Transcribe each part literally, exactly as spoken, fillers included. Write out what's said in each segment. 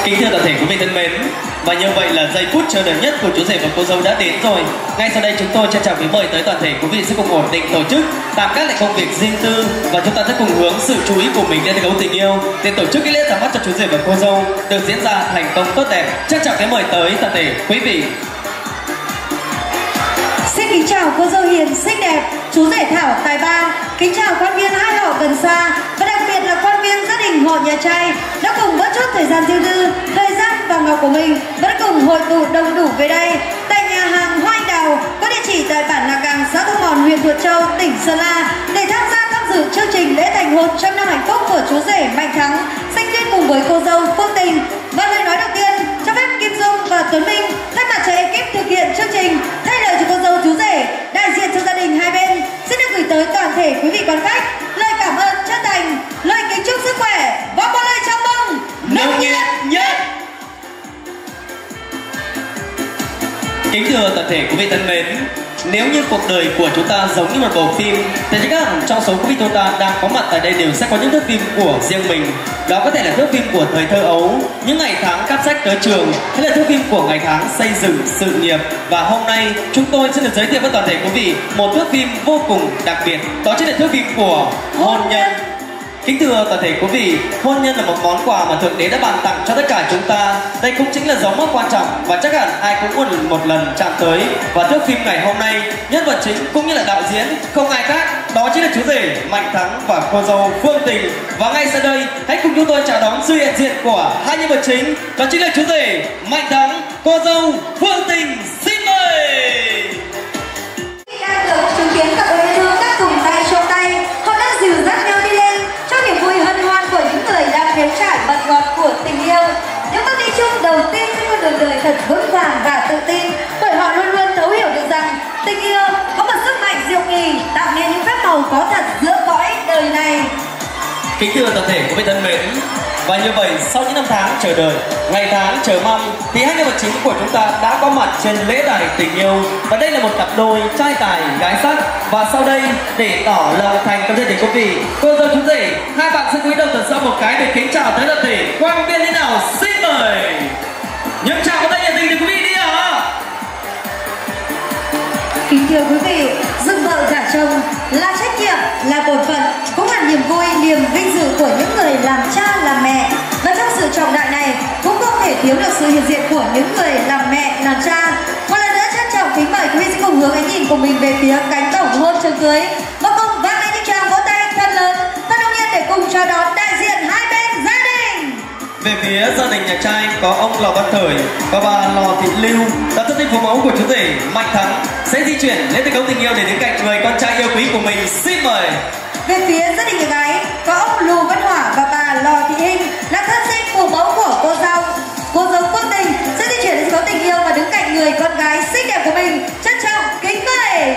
Kính thưa toàn thể quý vị thân mến, và như vậy là giây phút chờ đợi nhất của chú rể và cô dâu đã đến rồi. Ngay sau đây chúng tôi trân trọng kính mời tới toàn thể quý vị sẽ cùng ổn định tổ chức, tạm gác lại công việc riêng tư và chúng ta sẽ cùng hướng sự chú ý của mình đến gấu tình yêu để tổ chức cái lễ ra mắt cho chú rể và cô dâu được diễn ra thành công tốt đẹp. Trân trọng kính mời tới toàn thể quý vị. Xin kính chào cô dâu hiền xinh đẹp, chú rể Thảo tài ba. Kính chào quan viên hai họ gần xa và đặc biệt là quan viên gia đình họ nhà trai đã cùng bớt chút thời gian riêng tư, thời gian vàng ngọc của mình vẫn cùng hội tụ đông đủ về đây tại nhà hàng Hoa Anh Đào có địa chỉ tại bản Nà Càng, xã Thu Mòn, huyện Thuận Châu, tỉnh Sơn La để tham gia tham dự chương trình lễ thành hôn trăm năm hạnh phúc của chú rể Mạnh Thắng sanh duyên cùng với cô dâu Phương Tình. Và lời nói đầu tiên cho phép Kim Dung và Tuấn Minh thay mặt cho ekip thực hiện chương trình thay lời cho cô dâu chú rể đại diện cho gia đình hai bên xin được gửi tới toàn thể quý vị quan khách lời cảm ơn chân thành, lời kính chúc sức khỏe và một lời chào mừng nồng nhiệt nhất. Kính thưa toàn thể quý vị thân mến, nếu như cuộc đời của chúng ta giống như một bộ phim thì chắc hẳn trong số quý vị chúng ta đang có mặt tại đây đều sẽ có những thước phim của riêng mình. Đó có thể là thước phim của thời thơ ấu, những ngày tháng cắp sách tới trường, hay là thước phim của ngày tháng xây dựng sự nghiệp. Và hôm nay chúng tôi xin được giới thiệu với toàn thể quý vị một thước phim vô cùng đặc biệt, đó chính là thước phim của hôn nhân. Kính thưa toàn thể quý vị, hôn nhân là một món quà mà Thượng Đế đã ban tặng cho tất cả chúng ta. Đây cũng chính là dấu mốc quan trọng và chắc hẳn ai cũng muốn một lần chạm tới. Và thước phim ngày hôm nay, nhân vật chính cũng như là đạo diễn không ai khác, đó chính là chú rể Mạnh Thắng và cô dâu Phương Tình. Và ngay sau đây, hãy cùng chúng tôi chào đón sự hiện diện của hai nhân vật chính, đó chính là chú rể Mạnh Thắng, cô dâu Phương Tình. Xin mời. Đang được chứng kiến cặp đôi yêu thương đã cùng tay trong tay, họ đang dìu dắt nhau đi lên cho niềm vui hân hoan của những người đang nếm trải mật ngọt của tình yêu. Những bước đi chung đầu tiên trên con đường đời thật vững vàng và tự tin, bởi họ luôn luôn thấu hiểu được rằng tình yêu có một sức mạnh diệu kỳ tạo nên những phép màu có thật giữa cõi đời này. Kính thưa toàn thể quý vị thân mến, và như vậy sau những năm tháng chờ đợi, ngày tháng chờ mong thì hai nhân vật chính của chúng ta đã có mặt trên lễ đài tình yêu. Và đây là một cặp đôi trai tài gái sắc. Và sau đây để tỏ lòng thành tâm của quý vị, cô dâu chú rể, hai bạn xin cúi đầu thật sâu một cái để kính chào tới toàn thể quan viên thế nào. Xin mời. Những chào có tay nhiệt tình từ quý vị đi ạ. Kính thưa quý vị, dựng vợ gả chồng là trách nhiệm, là bổn phận, cũng là niềm vui, niềm vinh dự của những người làm cha làm mẹ. Và trong sự trọng đại này cũng không thể thiếu được sự hiện diện của những người làm mẹ làm cha. Một lần nữa trân trọng kính mời quý vị sẽ cùng hướng ánh nhìn của mình về phía cánh tổng hôn trường cưới và cùng vang lên những tràng vỗ tay thật lớn, thật đông nhiệt để cùng chào đón đại diện hai bên gia đình. Về phía gia đình nhà trai có ông Lò Văn Thời và bà Lò Thị Lưu, là thân tình phụ mẫu của chú rể Mạnh Thắng sẽ di chuyển lên từ gấu tình yêu để đến cạnh người con trai yêu quý của mình. Xin mời. Về phía gia đình nhà gái có ông Lù Văn Hỏa và bà Lò Thị Hinh là thân sinh phụ mẫu của cô dâu cô dâu Phương Tình sẽ di chuyển đến gấu tình yêu và đứng cạnh người con gái xinh đẹp của mình. Trân trọng kính mời.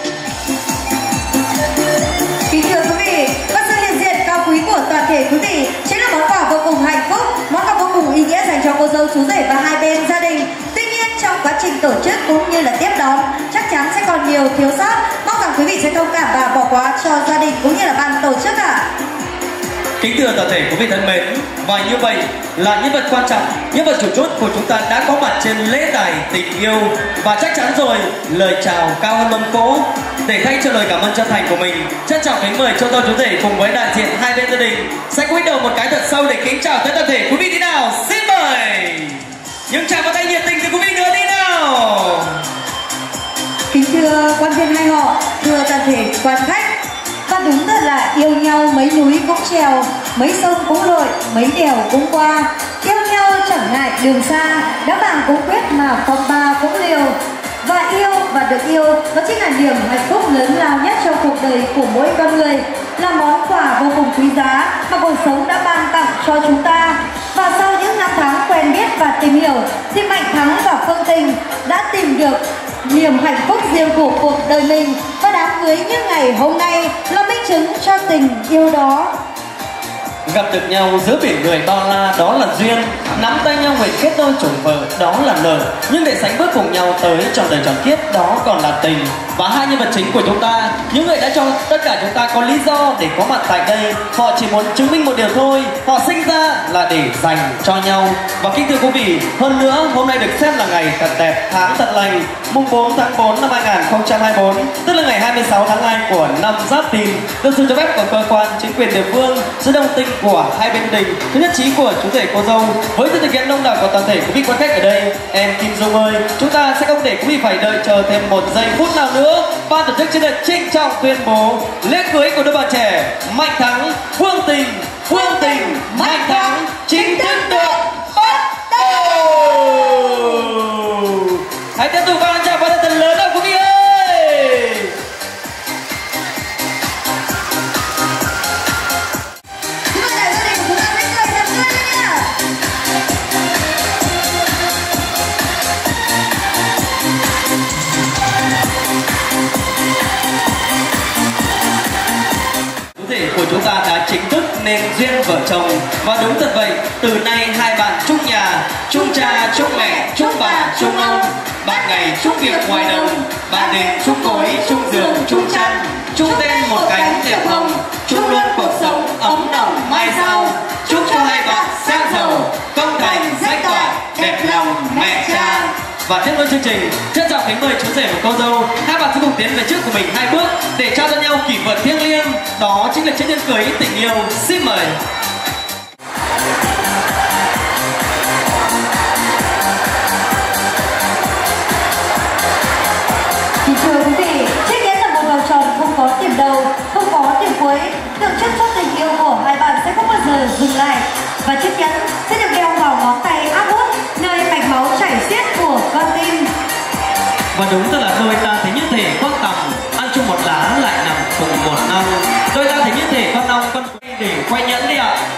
Kính thưa quý vị, và sự hiện diện cao quý của toàn thể quý vị chính là món quà vô cùng hạnh phúc, món quà vô cùng ý nghĩa dành cho cô dâu chú rể và hai bên gia đình. Tuy nhiên trong quá trình tổ chức cũng như là tiếp đón chắc chắn sẽ còn nhiều thiếu sót, mong rằng quý vị sẽ thông cảm và bỏ qua cho gia đình cũng như là ban tổ chức ạ. À. Kính thưa toàn thể quý vị thân mến, và như vậy là nhân vật quan trọng, nhân vật chủ chốt của chúng ta đã có mặt trên lễ đài tình yêu. Và chắc chắn rồi, lời chào cao hơn mâm cỗ. Để thay cho lời cảm ơn chân thành của mình, trân trọng kính mời cho tôi chú rể cùng với đại diện hai bên gia đình sẽ cúi đầu một cái thật sâu để kính chào tới toàn thể quý vị đi nào. Xin mời. Những chào và tay nhiệt tình từ quý vị nữa đi nào. Kính thưa quan viên hai họ, thưa toàn thể quan khách, và đúng thật là yêu nhau mấy núi cũng trèo, mấy sông cũng lội, mấy đèo cũng qua. Yêu nhau chẳng ngại đường xa, đã vàng cũng quyết mà phong ba cũng liều. Và yêu và được yêu, đó chính là niềm hạnh phúc lớn lao nhất trong cuộc đời của mỗi con người, là món quà vô cùng quý giá mà cuộc sống đã ban tặng cho chúng ta. Và sau những năm tháng quen biết và tìm hiểu thì Mạnh Thắng và Phương Tình đã tìm được niềm hạnh phúc riêng của cuộc đời mình, và đám cưới như ngày hôm nay là minh chứng cho tình yêu đó. Gặp được nhau giữa biển người bao la đó là duyên, nắm tay nhau nguyện kết đôi chồng vợ, đó là lời. Nhưng để sánh bước cùng nhau tới trọn đời trọn kiếp, đó còn là tình. Và hai nhân vật chính của chúng ta, những người đã cho tất cả chúng ta có lý do để có mặt tại đây, họ chỉ muốn chứng minh một điều thôi, họ sinh ra là để dành cho nhau. Và kính thưa quý vị, hơn nữa hôm nay được xem là ngày thật đẹp, tháng thật lành, mùng bốn tháng tư năm hai nghìn không trăm hai mươi tư, tức là ngày hai mươi sáu tháng hai của năm Giáp Thìn, được sự cho phép của cơ quan chính quyền địa phương, sự đồng tình của hai bên đình, sự nhất trí của chú rể cô dâu. Với sự thực hiện đông đảo của toàn thể quý vị quan khách ở đây, em Kim Dung ơi, chúng ta sẽ không để quý vị phải đợi chờ thêm một giây phút nào nữa. Ban tổ chức xin được trịnh trọng tuyên bố lễ cưới của đôi bạn trẻ Mạnh Thắng, Phương Tình, Phương Tình, Mạnh Thắng chính thức được bắt đầu. Hãy tiếp tục ban chào và thật lớn đâu quý vị ơi. Của chúng ta đã chính thức nên duyên vợ chồng. Và đúng thật vậy, từ nay hai bạn chung nhà, chung cha, chung mẹ, chung bà, chung ông. Ban ngày chung việc ngoài đồng, ban đêm chung cối, chung giường, chung chăn, chung tên một cánh đẹp hồng, chung luôn cuộc sống ấm nồng mai sau. Chúc cho hai bạn sang giàu, công thành danh toại, đẹp lòng mẹ cha. Và tiếp nối chương trình, trân trọng kính mời chú rể và cô dâu, hai bạn sẽ cùng tiến về trước của mình hai bước để trao cho nhau kỷ vật thiêng liêng, đó chính là chiếc nhẫn cưới tình yêu. Xin mời. Thưa quý vị, chiếc nhẫn là một vòng tròn không có điểm đầu, không có điểm cuối, tượng trưng cho tình yêu của hai bạn sẽ không bao giờ dừng lại. Và chiếc nhẫn sẽ được đeo vào ngón tay áp út, nơi mạch máu chảy xiết của con tim. Và đúng thật là đôi ta thấy như thể con tằm ăn chung một lá lại nằm cùng một năm. Đôi ta thấy như thể con ong con quay để quay nhẫn đi ạ.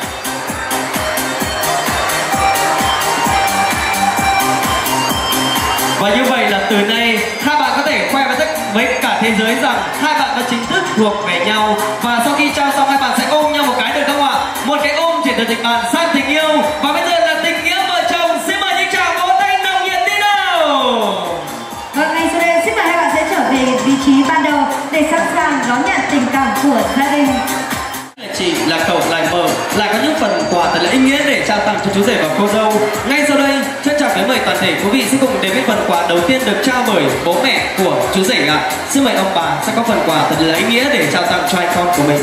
Và như vậy là từ nay hai bạn có thể khoe với tất với cả thế giới rằng hai bạn đã chính thức thuộc về nhau. Và sau khi trao xong hai bạn sẽ ôm nhau một cái được không ạ? Một cái ôm chuyển từ tình bạn sang tình yêu. Và bây giờ là tình nghĩa vợ chồng. Xin mời những tràng vỗ tay nồng nhiệt đi nào. Vâng, ngay sau đây xin mời hai bạn sẽ trở về vị trí ban đầu để sẵn sàng đón nhận tình cảm của gia đình. Chị là cậu lại mở lại có những phần quà thật là ý nghĩa để trao tặng cho chú rể và cô dâu. Ngay sau đây trân trọng kính mời toàn thể quý vị sẽ cùng đến với phần quà đầu tiên được trao bởi bố mẹ của chú rể ạ. À. Xin mời ông bà sẽ có phần quà thật là ý nghĩa để trao tặng cho hai con của mình.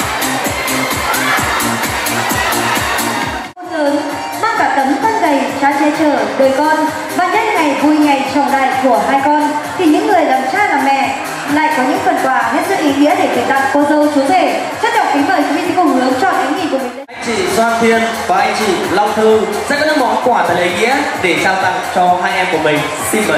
Lớn mang cả tấm thân gầy cha che chở đời con và nhân ngày vui ngày trọng đại của hai con thì những người làm cha làm mẹ lại có những phần quà hết sức ý nghĩa để gửi tặng cô dâu chú rể. Trân trọng kính mời quý vị sẽ cùng hướng chọn ý nghĩ của mình. Anh chị Doan Thiên và anh chị Long Thư sẽ có những món quà thật là ý nghĩa để trao tặng cho hai em của mình. Xin mời.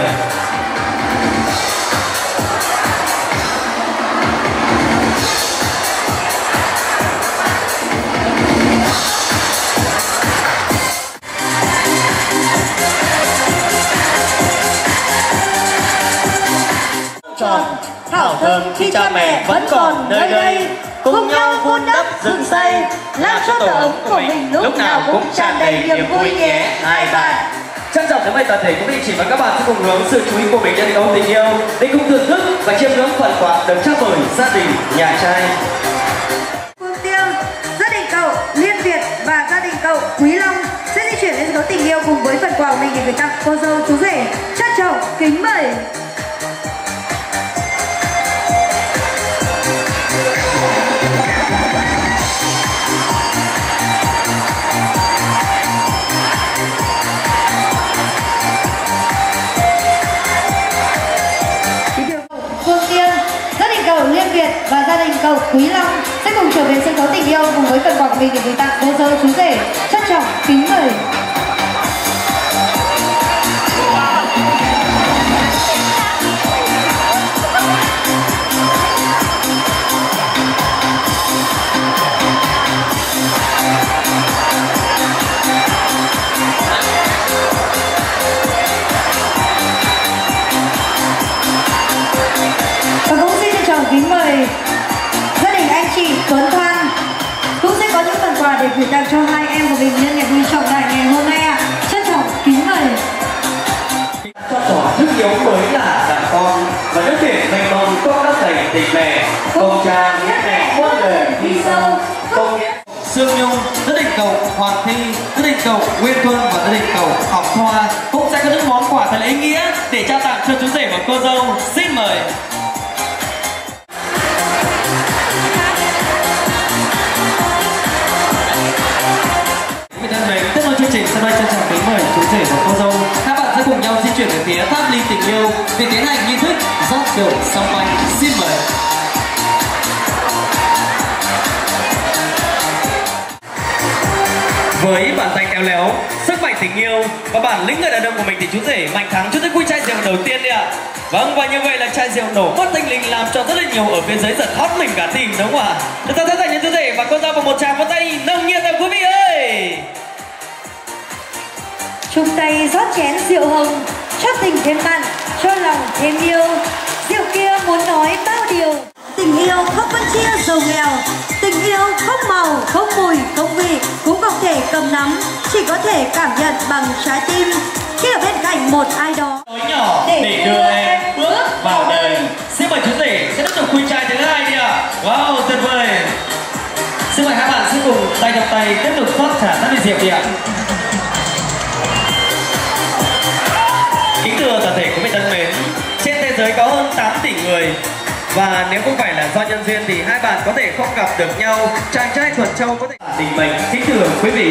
Tròn thảo thơm khi cha mẹ vẫn còn nơi đây, cùng nhau vun đắp dựng xây, làm cho tổ ấm của mình lúc nào cũng tràn đầy niềm vui nhé hai bạn. Trân trọng kính mời toàn thể quý vị chị và các bạn sẽ cùng hướng sự chú ý của mình đến câu tình yêu để cùng thưởng thức và chiêm ngưỡng phần quà được trao bởi gia đình nhà trai. Phương Tiêu, gia đình cậu Liên Việt và gia đình cậu Quý Long sẽ di chuyển đến số tình yêu cùng với phần quà của mình để gửi tặng cô dâu chú rể. Trân trọng kính mời. Liên Việt và gia đình cậu Quý Long sẽ cùng trở về sân khấu tình yêu cùng với phần quà của mình để gửi tặng cô dâu chú rể. Trân trọng kính mời. Kính mời gia đình anh chị Tuấn Thoan cũng sẽ có những phần quà để gửi tặng cho hai em của mình nhân ngày vui trọng đại ngày hôm nay ạ. Hoàng Thi, gia đình cậu Nguyên Tuân và gia đình cậu Ngọc Thoa cũng sẽ có những món quà thật là ý nghĩa để trao tặng cho chú rể và cô dâu. Xin mời. Quý vị thân mến, tiếp nối chương trình sau đây trân trọng kính mời chú rể và cô dâu. Các bạn sẽ cùng nhau di chuyển về phía tháp ly tình yêu để tiến hành nghi thức rót rượu champagne. Xin mời. Với bàn tay khéo léo, sức mạnh tình yêu và bản lĩnh người đàn ông của mình thì chú rể Mạnh Thắng chú sẽ quy chai rượu đầu tiên đi ạ. Vâng, và như vậy là chai rượu nổ mất tinh linh làm cho rất là nhiều ở phía dưới giật hót mình cả tim, đúng không ạ? Chúng ta sẽ dành cho chú rể và cô dâu vào một tràng pháo tay nồng nhiệt rồi quý vị ơi. Chung tay rót chén rượu hồng, cho tình thêm mặn, cho lòng thêm yêu. Rượu kia muốn nói bao điều. Tình yêu không phân chia giàu nghèo, tình yêu không màu, không mùi, không vị, cũng không thể cầm nắm, chỉ có thể cảm nhận bằng trái tim khi ở bên cạnh một ai đó. Nói nhỏ để, để đưa em bước vào đời. Xin mời chú rể sẽ tiếp tục quy trai thứ hai đi ạ. Wow, tuyệt vời. Xin mời hai bạn sẽ cùng tay trong tay tiếp tục rót trà tắt ly rượu đi ạ. Kính thưa toàn thể quý vị thân mến, trên thế giới có hơn tám tỷ người. Và nếu không phải là do nhân duyên thì hai bạn có thể không gặp được nhau. Chàng trai thuần châu có thể tình mệnh. Kính thưa quý vị.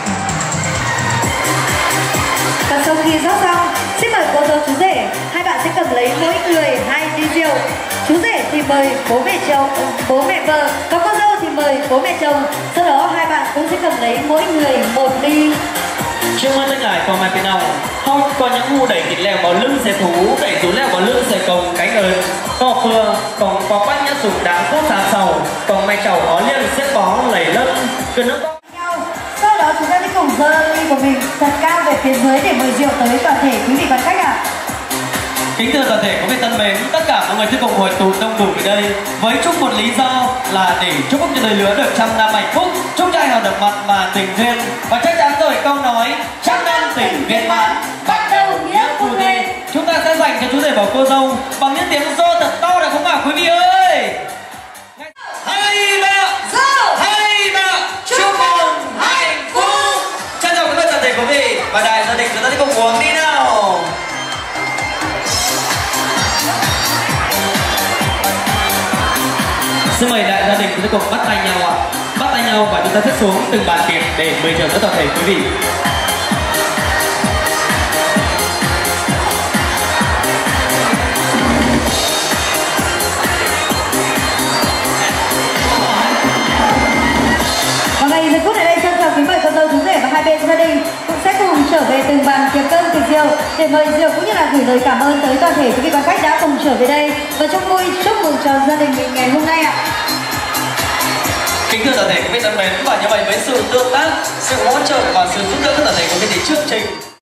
Và sau khi rót xong, xin mời cô dâu chú rể, hai bạn sẽ cầm lấy mỗi người hai ly rượu. Chú rể thì mời bố mẹ chồng, bố mẹ vợ, và cô dâu thì mời bố mẹ chồng. Sau đó hai bạn cũng sẽ cầm lấy mỗi người một ly. Trước mắt tất cả còn mai bên nào không có những ngu đẩy thịt leo vào lưng xe thú, đẩy rú leo vào lưng xe cồng cánh ơi. Có phưa, còn có bách nhát sụp đáng phốt xa sầu, còn mày chầu ó liên xếp bó lầy lân. Cần nước bó. Sau đó chúng ta sẽ cùng giơ ly của mình thật cao về phía dưới để mời rượu tới toàn thể quý vị quan khách ạ. Kính thưa toàn thể quý vị thân mến, tất cả mọi người sẽ cùng hội tụ đông đủ ở đây với chung một lý do là để chúc phúc cho đời lứa được trăm năm hạnh phúc, chúc trai hào được mặt mà tình duyên. Và chắc chắn rồi câu nói trăm năm tình viên mãn bắt đầu nghĩa phu thê. Chúng ta sẽ dành cho chú rể và cô dâu bằng những tiếng rô thật to được không ạ quý vị ơi? Hai ba rô, hai ba chúc mừng hạnh phúc. Trân trọng các toàn thể quý vị và đại gia đình chúng ta sẽ cùng uống đi nào. Xin mời đại gia đình chúng ta cùng bắt tay nhau ạ. Bắt tay nhau và chúng ta sẽ xuống từng bàn tiệc để mời chào các toàn thể quý vị. Và ngay giây phút này đây, trân trọng kính mời cô dâu chú rể và hai bên gia đình cũng sẽ cùng trở về từng bàn tiệc cơm tiệc rượu để mời rượu cũng như là gửi lời cảm ơn tới toàn thể quý vị quan khách đã cùng trở về đây và chúc vui chúc mừng cho gia đình mình ngày hôm nay ạ. Kính thưa toàn thể quý vị thân mến, và như vậy với sự tương tác, sự hỗ trợ và sự giúp đỡ của toàn thể quý vị chương trình